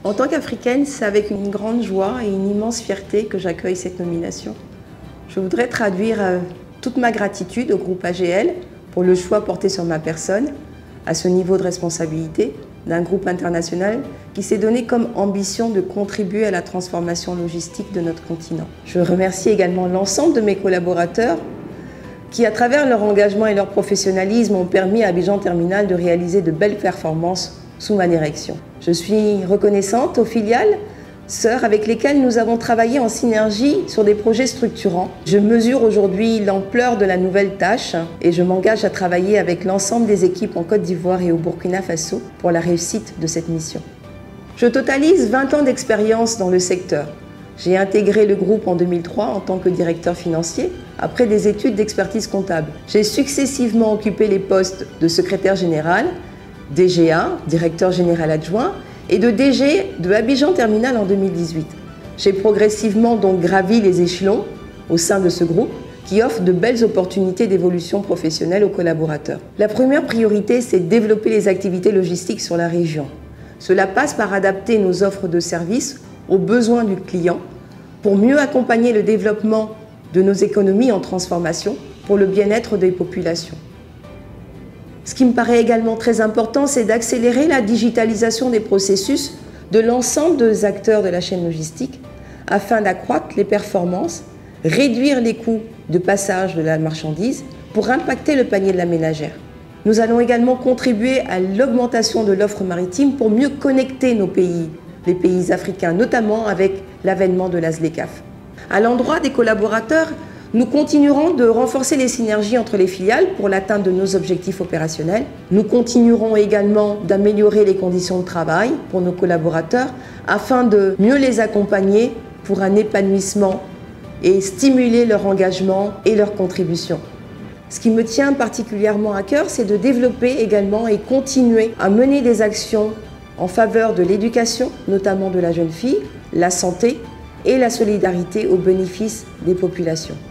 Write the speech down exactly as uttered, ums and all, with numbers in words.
En tant qu'Africaine, c'est avec une grande joie et une immense fierté que j'accueille cette nomination. Je voudrais traduire toute ma gratitude au groupe A G L pour le choix porté sur ma personne, à ce niveau de responsabilité d'un groupe international qui s'est donné comme ambition de contribuer à la transformation logistique de notre continent. Je remercie également l'ensemble de mes collaborateurs qui, à travers leur engagement et leur professionnalisme, ont permis à Abidjan Terminal de réaliser de belles performances sous ma direction. Je suis reconnaissante aux filiales sœurs avec lesquelles nous avons travaillé en synergie sur des projets structurants. Je mesure aujourd'hui l'ampleur de la nouvelle tâche et je m'engage à travailler avec l'ensemble des équipes en Côte d'Ivoire et au Burkina Faso pour la réussite de cette mission. Je totalise vingt ans d'expérience dans le secteur. J'ai intégré le groupe en deux mille trois en tant que directeur financier, après des études d'expertise comptable. J'ai successivement occupé les postes de secrétaire général, D G A, directeur général adjoint, et de D G de Abidjan Terminal en deux mille dix-huit. J'ai progressivement donc gravi les échelons au sein de ce groupe qui offre de belles opportunités d'évolution professionnelle aux collaborateurs. La première priorité, c'est de développer les activités logistiques sur la région. Cela passe par adapter nos offres de services aux besoins du client pour mieux accompagner le développement de nos économies en transformation pour le bien-être des populations. Ce qui me paraît également très important, c'est d'accélérer la digitalisation des processus de l'ensemble des acteurs de la chaîne logistique afin d'accroître les performances, réduire les coûts de passage de la marchandise pour impacter le panier de la ménagère. Nous allons également contribuer à l'augmentation de l'offre maritime pour mieux connecter nos pays, les pays africains, notamment avec l'avènement de la ZLECAf. À l'endroit des collaborateurs, nous continuerons de renforcer les synergies entre les filiales pour l'atteinte de nos objectifs opérationnels. Nous continuerons également d'améliorer les conditions de travail pour nos collaborateurs afin de mieux les accompagner pour un épanouissement et stimuler leur engagement et leur contribution. Ce qui me tient particulièrement à cœur, c'est de développer également et continuer à mener des actions en faveur de l'éducation, notamment de la jeune fille, la santé et la solidarité au bénéfice des populations.